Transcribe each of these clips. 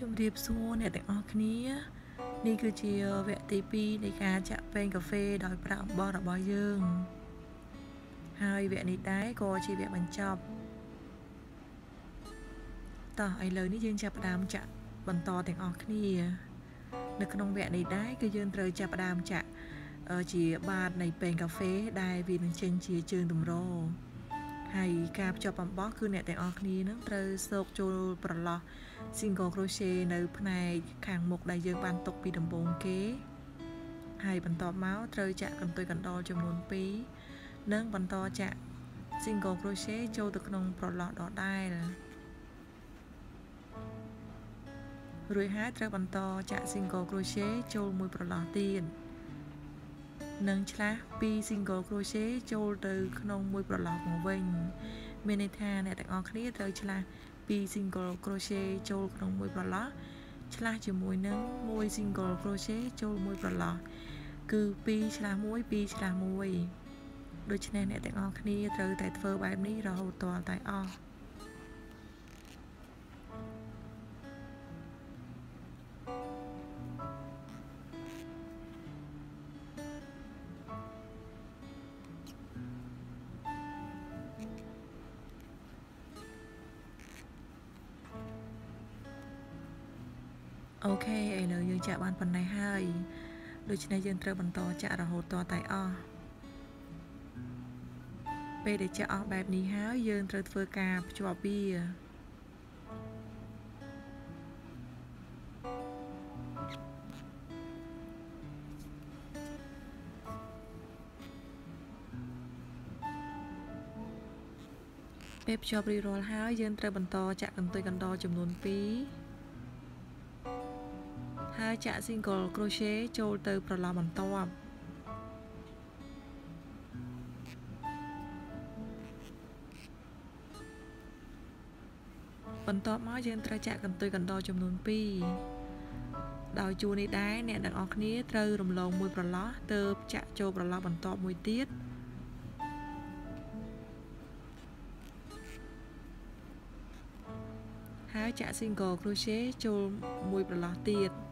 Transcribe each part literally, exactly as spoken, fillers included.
Chôm riệp xua nè tại ở khíaนี่คือเชียร์แวะตีปีในการจะเป็นกาแฟดอยประบอระบอยยืงhaiแวะนี้ได้ก็ชีแวะบรรจบต่อไอเลยนี่ยืนจับดามจะบรรทอแต่งออกนี่ในขนมแวะนี้ได้คือยืนเตยจับดามจะเชียบาดในเป็นกาแฟได้วินเชนเชียร์จืนตุ่มโรให้การจับปั๊มบอคือเนี่ยแต่งออกนี่นั่งเตยโศกโจปลอซิงเกิลโครเชต์ในภายในขางหมกได้ยืงบานตกปีดำบงเก๋ให้บรรทอเมาส์เตยจะกันตัวกันดอจำนวนปีนั่งบรรทอจะซิงเกิลโครเชต์โจตะขนมปลอดดอได้รวยหาเตยบรรทอจะซิงเกิลโครเชต์โจมวยปลอดตีนนั่งชละปีซิงเกิลโครเชต์โจตะขนมมวยปลอดของเวงเมเนธาเนี่ยแต่ออกนี้เตยชละปีซิงเกิลโครเชต์โจลขนมมวยปลอดชลาจะมวยนั่งมวยซิงเกิลโครเชต์โจลมวยปลอดคือปีชลามวยปีชลามวยโดยเฉพาะเนี่ยแต่ออกนี้เตยแต่เฟอร์แบบนี้เราตัวแต่ออกโอเคไอ้เลยยังจะบานปันในให้โดยเฉพาะยังเตยบรรทอจะเราตัวแต่ออกไปเดี๋ยวจะออกแบบนี้ฮะยืนเตยเฟอร์กาจวบเบียเป๊ปจอบรีโรลฮะยืนเตยบรรทอจะกันตัวกันดอจำนวนปีห้าจะซิงเกิลโครเชต์โจลเตอร์ประหลาดบรรทอบรรทอบมายืนเตยจะกันตัวกันดอจำนวนปีดาวจูนี่ได้เนี่ยดังออกนี้เตยรวมลงมวยประหลาดเติบจะโจประหลาดบรรทอบมวยติดห้าจะซิงเกิลโครเชต์โจมวยประหลาดติด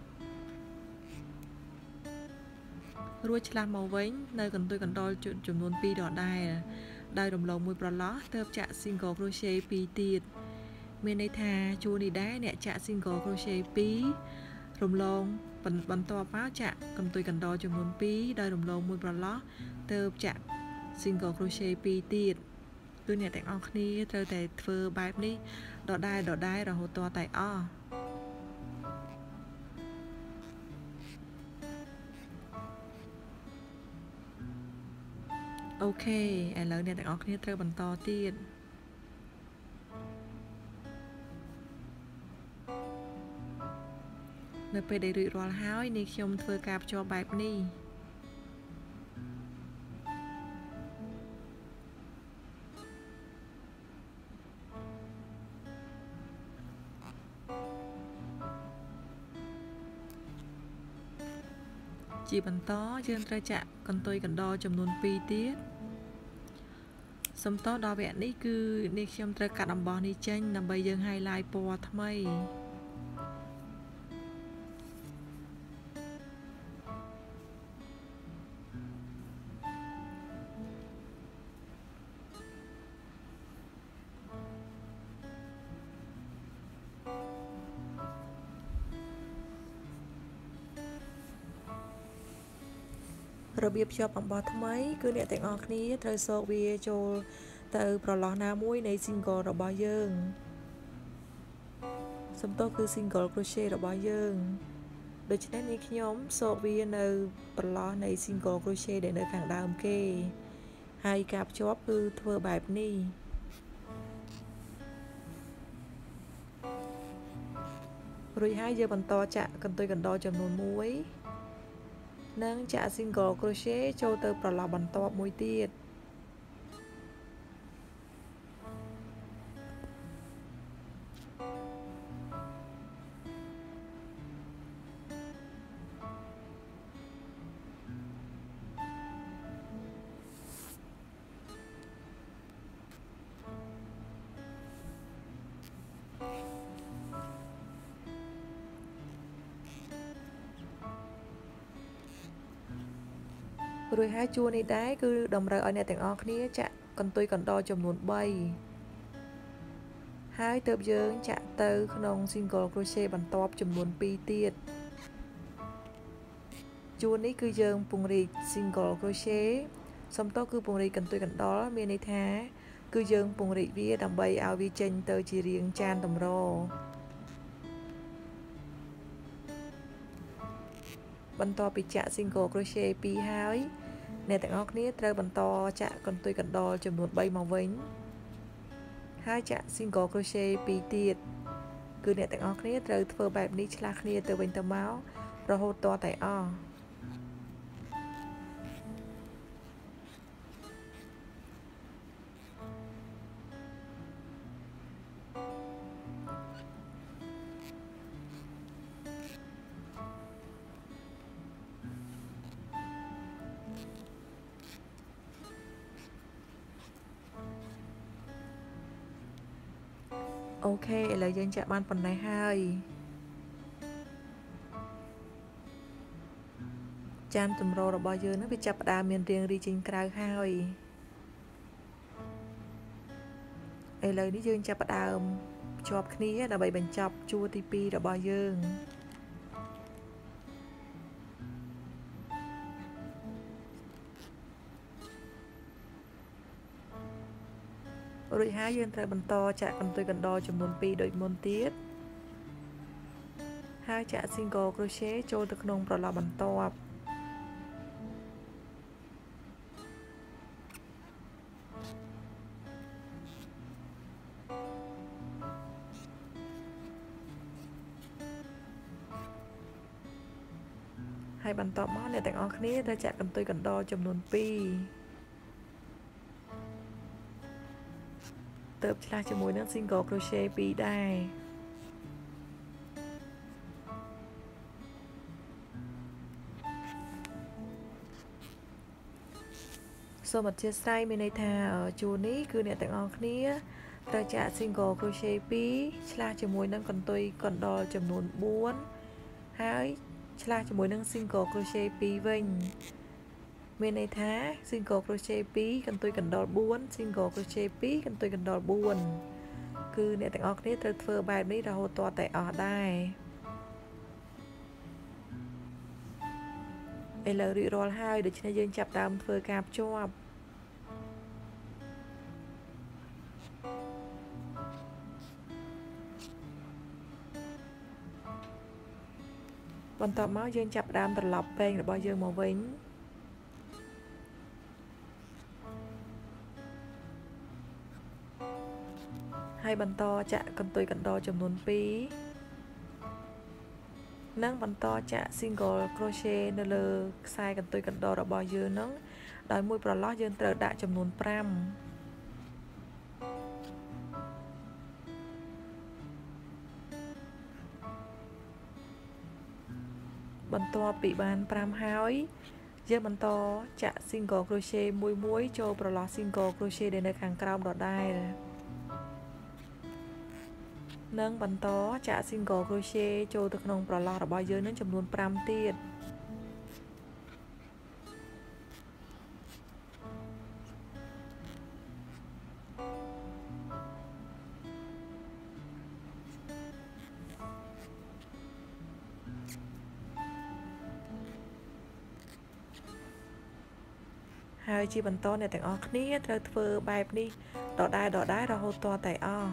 รัวฉลามเอาไว้ในกันตัวกันดอจุดจำนวนปีดอดได้ได้รวมลงมวยประหลาดเติบจะซิงเกิลโครเชต์ปีติดเมนในทาจูนี่ได้เนี่ยจะซิงเกิลโครเชต์ปีรวมลงบรรบรรทอป้าจะกันตัวกันดอจำนวนปีได้รวมลงมวยประหลาดเติบจะซิงเกิลโครเชต์ปีติดตัวเนี่ยแต่งออกนี้เจอแต่เฟอร์แบบนี้ดอได้ดอได้เราหัวตัวแต่อ้อโอเคไอ้แล้วเนี่ยแต่งออกนี้เจอบรรทอตีนในไปได้รีรอลฮ้าวนี่ชมเฟอร์กาบจอแบบนี้จีบรรทอยืนเตยจะกันตัวกันดอจำนวนปีติดสมโตดอแบบนี้คือนี่ชมเตยกัดดำบอนี่เจนนำใบยังไฮไลท์ปอทำไมระเบียบชอบอัมบอทำไมคือเนี่ยแต่งออกนี้เธอโซเวียโจเตอปลอลนามุ้ยในซิงเกิลระบายยืงสมโตคือซิงเกิลโครเชต์ระบายยืงโดยเฉพาะนี้ขยมโซเวียในปลอในซิงเกิลโครเชต์ในขางดาวเกไฮกับชอบคือเธอแบบนี้รุ่ยให้เยอะบรรทอจะกันตัวกันดอจำนวนมุ้ยนั่งจะซิงเกิลโครเชต์โจเตอร์ปลาบันตอบมวยตีด rồi hai chuông này đáy cứ đồng rời ở nàyទាំងអស់គ្នាចាក់កន្ទុយកណ្ដុរចំនួន3ហើយទើបយើងចាក់ទៅក្នុង single crochet បន្ទាប់ចំនួន2ទៀតជួននេះគឺយើងពង្រីក single crochet សំដៅគឺពង្រីកកន្ទុយកណ្ដុរមានន័យថាគឺយើងពង្រីកវាដើម្បីឲ្យវាចេញទៅជារាងចានតម្របន្ទាប់ពីចាក់ single crochet 2ហើយអ្នកទាំងអស់គ្នាត្រូវបន្តចាក់កន្ទុយកណ្ដុរចំនួន3មកវិញហើយចាក់ single crochet 2ទៀតគឺអ្នកទាំងអស់គ្នាត្រូវធ្វើបែបនេះឆ្លាស់គ្នាទៅវិញទៅមករហូតទាល់តែអស់អូខេឥឡូវយើងចាក់បានប៉ុណ្ណេះហើយចានតម្ររបស់យើងនឹងវាចាប់ផ្ដើមមានរាងរីចេញក្រៅហើយឥឡូវនេះយើងចាប់ផ្ដើមភ្ជាប់គ្នាដើម្បីបញ្ចប់ជួរទី2របស់យើងរួចហើយយើងត្រូវបន្តចាក់កន្ទុយកណ្ដុរចំនួន2ដូចមុនទៀតហើយចាក់ single crochet ចូលទៅក្នុងប្រឡោះបន្ទាប់ហើយបន្តមកអ្នកទាំងអស់គ្នាត្រូវចាក់កន្ទុយកណ្ដុរចំនួន2ទើបឆ្លាស់ជាមួយនឹង single crochet 2ដែរសូមអធិស្ឋានមានន័យថាជួរនេះគឺអ្នកទាំងអស់គ្នាត្រូវចាក់ single crochet 2ឆ្លាស់ជាមួយនឹងកន្ទុយកណ្ដុរចំនួន4ហើយឆ្លាស់ជាមួយនឹង single crochet 2វិញមានន័យថា single crochet 2កន្ទុយកណ្ដុរ4 single crochet 2កន្ទុយកណ្ដុរ4គឺអ្នកទាំងអស់គ្នាត្រូវធ្វើបែបនេះរហូតទាល់តែអស់ដែរឥឡូវរួចរាល់ហើយដូច្នេះយើងចាប់ដើមធ្វើការភ្ជាប់បន្ទាប់មកយើងចាប់ដើមត្រឡប់ពែងរបស់យើងមកវិញហើយបន្តចាក់កន្ទុយកណ្ដុរចំនួន2និងបន្តចាក់ single crochet នៅលើខ្សែកន្ទុយកណ្ដុររបស់យើងនឹងដោយមួយប្រឡោះយើងត្រូវដាក់ចំនួន5បន្ទាប់ពីបាន5ហើយយើងបន្តចាក់ single crochet មួយមួយចូលប្រឡោះ single crochet ដែលនៅខាងក្រោមដដែលនិងបន្តចាក់ single crochet ចូលទៅក្នុងប្រឡោះរបស់យើងនឹងចំនួន5ទៀតហើយជាបន្តអ្នកទាំងអស់គ្នាត្រូវធ្វើបែបនេះដដែលដដែលរហូតទាល់តែអស់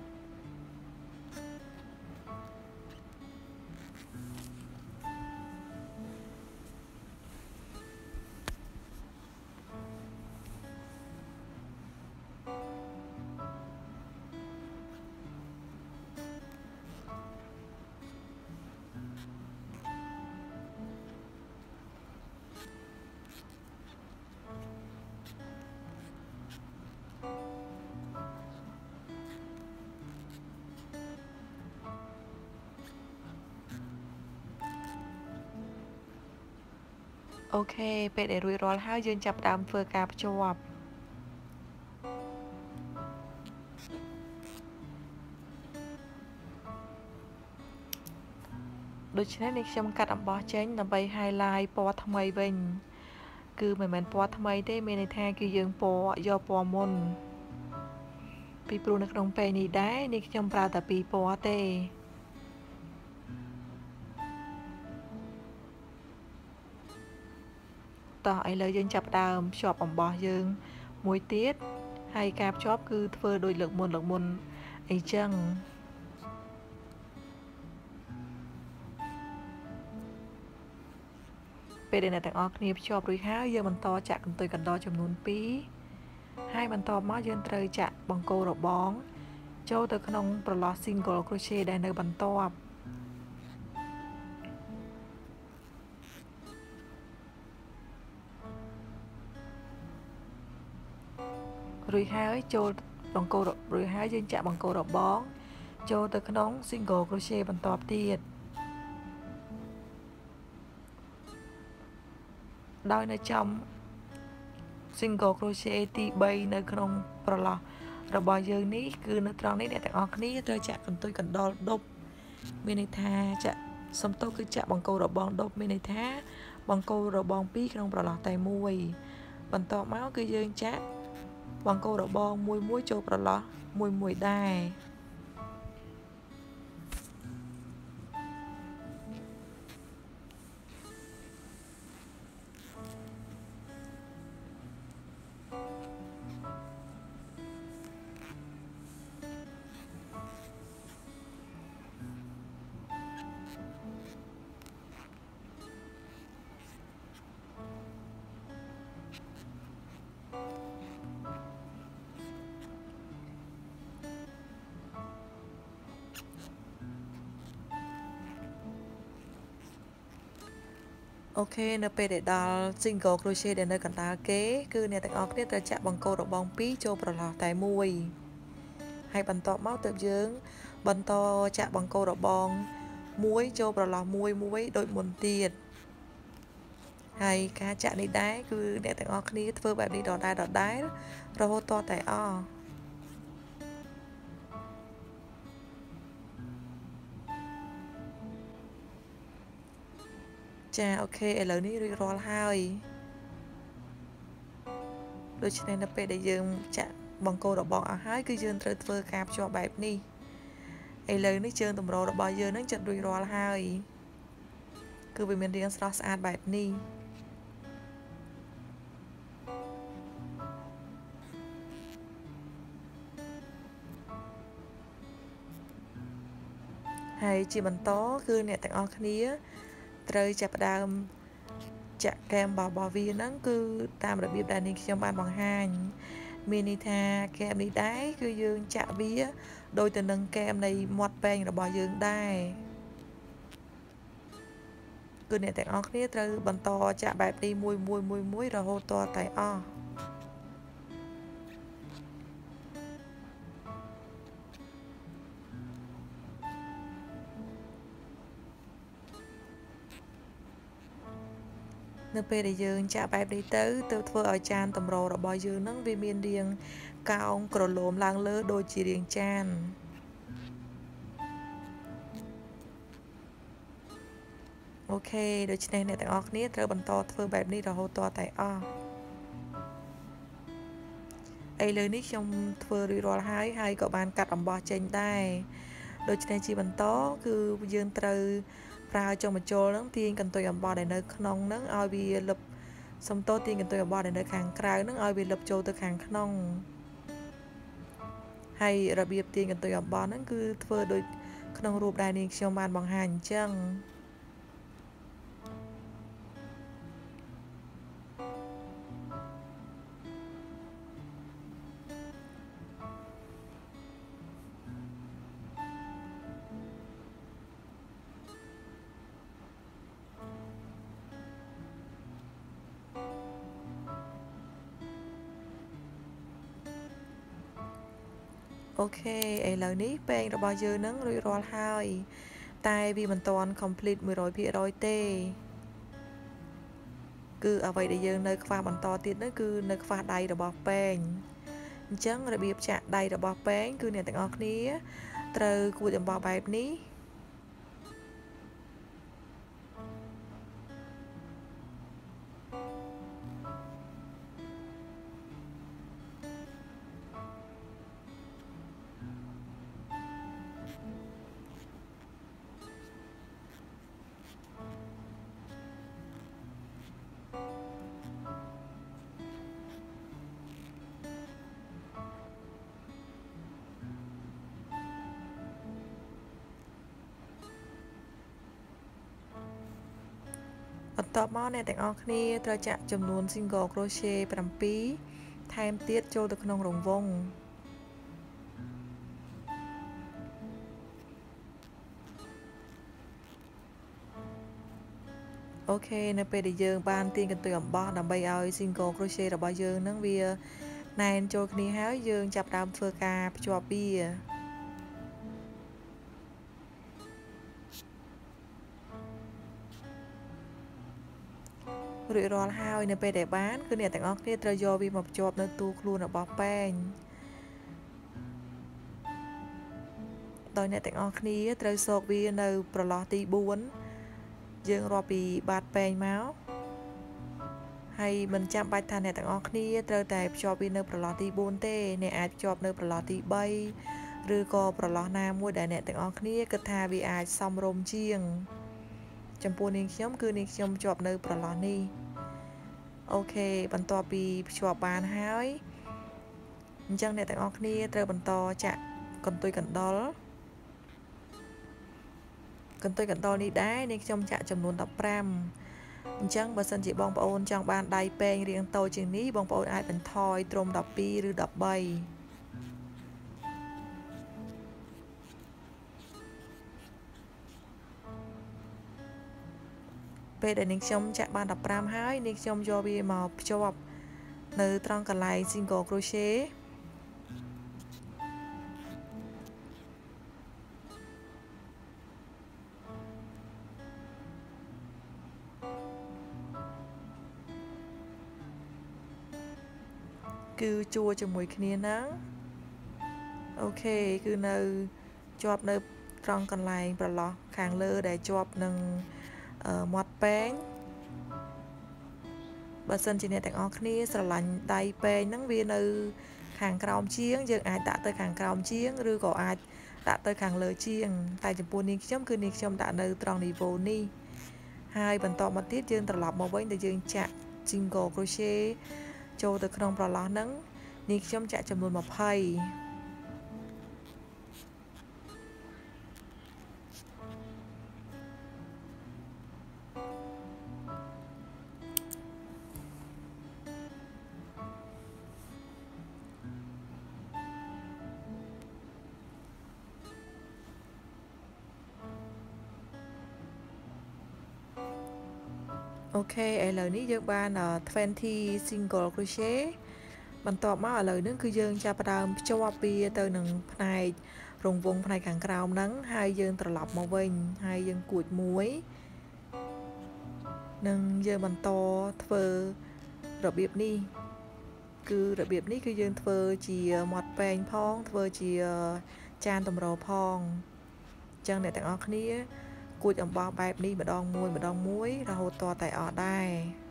អូខេពេលដែលរួចរាល់ហើយយើងចាប់ផ្ដើមធ្វើការភ្ជាប់ដូច្នេះនេះខ្ញុំកាត់អំបោះចេញដើម្បី highlight ពណ៌ថ្មីវិញ cứ mình mình po thay thế mình thay cứ dương po do po môn pi pru nước trong pe ní đá ní trong pra ta pi po thếต่อไอ้เลยយើងចាប់ដើមភ្ជាប់អំបោះយើងមួយទៀតហើយការភ្ជាប់គឺធ្វើដោយលើកមុនលើកមុនអីចឹងពេលដែលអ្នកទាំងអស់គ្នាភ្ជាប់រួចហើយយើងបន្តចាក់កន្ទុយកណ្ដោចំនួនពីរហើយបន្តមកយើងត្រូវចាក់បង្គោលរបងចូលទៅក្នុងប្រឡោះ single crochet ដែលនៅបន្ទាប់រួចហើយចូលបង្គោលរួចហើយយើងចាក់បង្គោលរបងចូលទៅក្នុង single crochet បន្ទាប់ទៀតដោយនៅចំ single crochet ទី3នៅក្នុងប្រឡោះរបស់យើងនេះគឺនៅត្រង់នេះអ្នកទាំងអស់គ្នាត្រូវចាក់កន្ទុយកណ្ដុរដប់មានន័យថាចាក់សំទោសគឺចាក់បង្គោលរបងដប់មានន័យថាបង្គោលរបងពីរក្នុងប្រឡោះតែមួយបន្ទាប់មកគឺយើងចាក់បង្គោលរបងមួយមួយចូលប្រឡោះមួយមួយដែរអូខេនៅពេលដែលដល់ single crochet ដែលនៅកណ្ដាលគេគឺអ្នកទាំងអស់គ្នាត្រូវចាក់បង្គោលរបងពីរចូលប្រឡោះតែមួយហើយបន្ទាប់មកទើបយើងបន្តចាក់បង្គោលរបងមួយចូលប្រឡោះមួយមួយដូចមុនទៀតហើយការចាក់នេះដែរគឺអ្នកទាំងអស់គ្នាធ្វើបែបនេះដដែលដដែលរហូតតតែអស់ចាអូខេឥឡូវនេះរួចរាល់ហើយដូច្នេះនៅពេលដែលយើងចាក់បង្គោលរបងអស់ហើយគឺយើងត្រូវធ្វើការភ្ជាប់បែបនេះឥឡូវនេះជើងតម្រូវរបស់យើងនឹងចិត្តរួចរាល់ហើយគឺវាមានរាងស្រស់ស្អាតបែបនេះហើយជាបន្តគឺអ្នកទាំងអស់គ្នាត្រូវចាប់ផ្ដើមចាក់កែមរបស់វាហ្នឹងគឺតាមរបៀបដែលនាងខ្ញុំបានបង្ហាញមានន័យថាកែមនេះដែរគឺយើងចាក់វាដោយទៅនឹងកែមនៃមាត់ពែងរបស់យើងដែរគឺអ្នកទាំងអស់គ្នាត្រូវបន្តចាក់បែបនេះមួយមួយមួយមួយរហូតតតែអស់នៅពេលដែលយើងចាក់បែបនេះទៅទៅធ្វើឲ្យចានតម្រូវរបស់យើងនឹងវាមានរាងកោងក្រឡូមឡើងលើដូចជារាងចានអូខេដូច្នេះអ្នកទាំងអស់គ្នាត្រូវបន្តធ្វើបែបនេះរហូតតតែអស់ឥឡូវនេះខ្ញុំធ្វើរួចរាល់ហើយហើយក៏បានកាត់អំបោះចេញដែរដូច្នេះជាបន្តគឺយើងត្រូវប្រើចុងបញ្ចូលហ្នឹងទាញកន្ទុយអំបោះដែលនៅក្នុងហ្នឹងឲ្យវាលឹបសំទោសទាញកន្ទុយអំបោះដែលនៅខាងក្រៅហ្នឹងឲ្យវាលឹបចូលទៅខាងក្នុងហើយរបៀបទាញកន្ទុយអំបោះហ្នឹងគឺធ្វើដូចក្នុងរូបដែលនាងខ្ញុំបានបង្ហាញអញ្ចឹងអូខេឥឡូវនេះពែងរបស់យើងនឹងរួចរាល់ហើយតែវាមិនទាន់ complete មួយរយភាគរយទេគឺអ្វីដែលយើងនៅខ្វះបន្តទៀតនោះគឺនៅខ្វះដៃរបស់ពែងអញ្ចឹងរបៀបចាក់ដៃរបស់ពែងគឺអ្នកទាំងអស់គ្នាត្រូវគួចអំបោះបែបនេះតបមកអ្នកទាំងអស់គ្នាត្រូវចាក់ចំនួន single crochet bảy ថែមទៀតចូលទៅក្នុងរង្វង់អូខេនៅពេលដែលយើងបានទាញកន្ទុយអំបោះដើម្បីឲ្យ single crochet របស់យើងនឹងវាណែនចូលគ្នាហើយយើងចាប់ផ្ដើមធ្វើការភ្ជាប់វារួចរាល់ហើយនៅពេលដែលបានគឺអ្នកទាំងអស់គ្នាត្រូវយកវាមកភ្ជាប់នៅទូខ្លួនរបស់ពែងដោយអ្នកទាំងអស់គ្នាត្រូវសោកវានៅប្រឡោះទីបួនយើងរាប់ពីបាតពែងមកហើយមិនចាំបាច់ថាអ្នកទាំងអស់គ្នាត្រូវតែភ្ជាប់វានៅប្រឡោះទីបួនទេអ្នកអាចភ្ជាប់នៅប្រឡោះទីបីឬក៏ប្រឡោះណាមួយដែលអ្នកទាំងអស់គ្នាគិតថាវាអាចសមរម្យជាងចំពោះនាងខ្ញុំគឺនាងខ្ញុំភ្ជាប់នៅប្រឡោះនេះអូខេបន្ទាប់ពីភ្ជាប់បានហើយអញ្ចឹងអ្នកទាំងអស់គ្នាត្រូវបន្តចាក់កន្ទុយកណ្ដុរកន្ទុយកណ្ដុរនេះដែរនាងខ្ញុំចាក់ចំនួនដប់ប្រាំអញ្ចឹងបើសិនជាបងប្អូនចង់បានដៃពែងរាងតូចជាងនេះបងប្អូនអាចបន្ថយត្រឹមដប់ពីរឬដប់បីពេលដែលនាងខ្ញុំចាក់បានដប់ប្រាំហើយនាងខ្ញុំយកវាមកភ្ជាប់នៅត្រង់កន្លែង single crochet គឺជួរជាមួយគ្នាហ្នឹងអូខេគឺនៅជាប់នៅត្រង់កន្លែងប្រឡោះខាងលើដែលជាប់នឹងមាត់ពែងបើសិនជាអ្នកទាំងអស់គ្នាស្រឡាញ់ដៃពែងហ្នឹងវានៅខាងក្រោមជាងយើងអាចដាក់ទៅខាងក្រោមជាងឬក៏អាចដាក់ទៅខាងលើជាងតែចំពោះនាងខ្ញុំគឺនាងខ្ញុំដាក់នៅត្រង់នីវ៉ូនេះហើយបន្តមកទៀតយើងត្រឡប់មកវិញដែលយើងចាក់ single crochet ចូលទៅក្នុងប្រឡោះហ្នឹងនាងខ្ញុំចាក់ចំនួនยี่สิบអូខេឥឡូវនេះយើងបានยี่สิบ single crochet បន្ទាប់មកឥឡូវនេះគឺយើងចាប់ផ្ដើមភ្ជាប់វាទៅនឹងផ្នែករង្វង់ផ្នែកខាងក្រោមហ្នឹងហើយយើងត្រឡប់មកវិញហើយយើងគួចមួយនឹងយើងបន្តធ្វើរបៀបនេះគឺរបៀបនេះគឺយើងធ្វើជាមាត់ពែងផងធ្វើជាចានតម្រផងអញ្ចឹងអ្នកទាំងអស់គ្នាគួចអំបោះបែបនេះម្ដងមួយម្ដងមួយរហូតតតែអស់ដែរ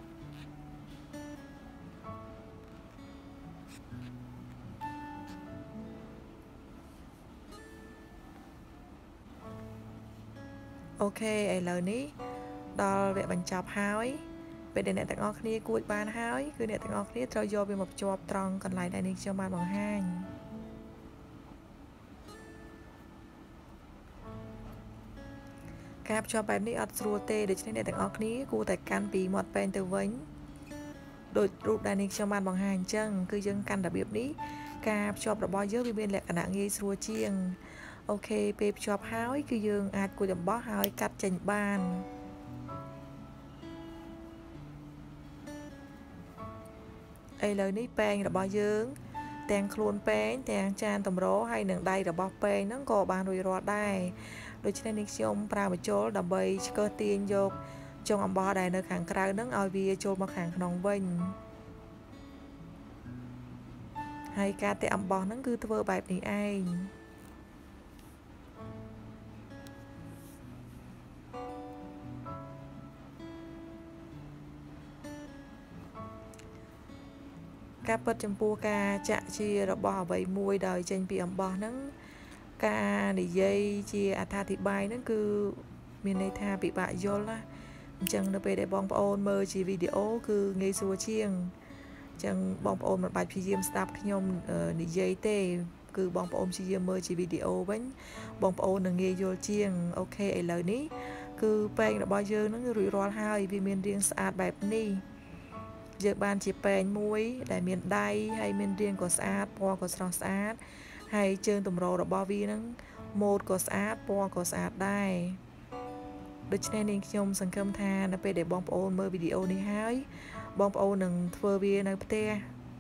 អូខេឥឡូវនេះដល់វគ្គបញ្ចប់ហើយពេលដែលអ្នកទាំងអស់គ្នាគួចបានហើយគឺអ្នកទាំងអស់គ្នាត្រូវយកវាមកភ្ជាប់ត្រង់កន្លែងដែលនាងខ្ញុំបានបង្ហាញការភ្ជាប់បែបនេះអត់ស្រួលទេដូច្នេះអ្នកទាំងអស់គ្នាគួរតែកាន់ពីមាត់ពែងទៅវិញដោយរូបដែលនាងខ្ញុំបានបង្ហាញអញ្ចឹងគឺយើងកាន់របៀបនេះការភ្ជាប់របស់យើងវាមានលក្ខណៈងាយស្រួលជាងអូខេពេលភ្ជាប់ហើយគឺយើងអាចគួចអំបោះហើយកាត់ចេញបានឥឡូវនេះពែងរបស់យើងទាំងខ្លួនពែងទាំងចានតម្រហើយនឹងដៃរបស់ពែងហ្នឹងក៏បានរួចរាល់ដែរដូច្នេះនាងខ្ញុំប្រើម្ជុលដើម្បីឆ្កឹះទាញយកចុងអំបោះដែលនៅខាងក្រៅហ្នឹងឲ្យវាចូលមកខាងក្នុងវិញហើយការទាក់អំបោះហ្នឹងគឺធ្វើបែបនេះឯងការពិតចំពោះការចាក់ជារបស់អ្វីមួយដោយចេញពីអំបោះហ្នឹងការនិយាយជាអត្ថាធិប្បាយហ្នឹងគឺមានន័យថាពិបាកយល់ណាអញ្ចឹងនៅពេលដែលបងប្អូនមើលជាវីដេអូគឺងាយស្រួលជាងអញ្ចឹងបងប្អូនមិនបាច់ព្យាយាមស្ដាប់ខ្ញុំនិយាយទេគឺបងប្អូនព្យាយាមមើលជាវីដេអូវិញបងប្អូននឹងងាយយល់ជាងអូខេឥឡូវនេះ cứ bèn là bao giờ nó rủi ro hai vì miền riêng sạch bẹp ni giờ ban chỉ bèn muối để miền đây hay miền riêng có sạch po có sòng sạch hay chơi tụm rò là bao vi nó một có sạch po có sạch đâyដូច្នេះនាងខ្ញុំសង្ឃឹមថានៅពេលដែលបងប្អូនមើលវីដេអូនេះហើយបងប្អូននឹងធ្វើវានៅផ្ទះ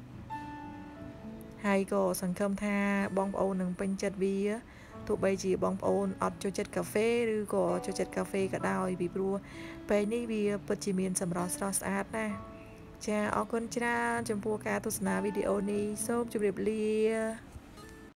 ហើយក៏សង្ឃឹមថាបងប្អូននឹងពេញចិត្តវាទោះបីជាបងប្អូនអត់ចូលចិត្តកាហ្វេឬក៏ចូលចិត្តកាហ្វេក៏ដោយពីព្រោះពេលនេះវាពិតជាមានសម្រស់ស្រស់ស្អាតណាស់ចាអរគុណច្រើនចំពោះការទស្សនាវីដេអូនេះសូមជម្រាបលា